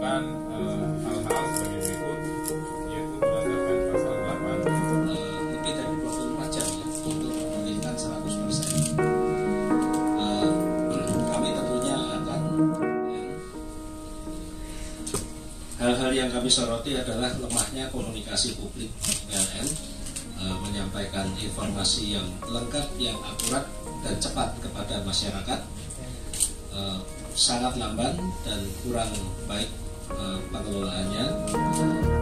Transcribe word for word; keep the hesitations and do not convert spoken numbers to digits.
melakukan uh, hal-hal sebagai berikut, yaitu berdasarkan pasal delapan. Uh, lebih dari dua puluh empat jam ya untuk memulihkan seratus persen. Uh, kami tentunya akan hal-hal yang kami soroti adalah lemahnya komunikasi publik P L N, uh, menyampaikan informasi yang lengkap, yang akurat dan cepat kepada masyarakat. Uh, sangat lamban dan kurang baik uh, pengelolaannya.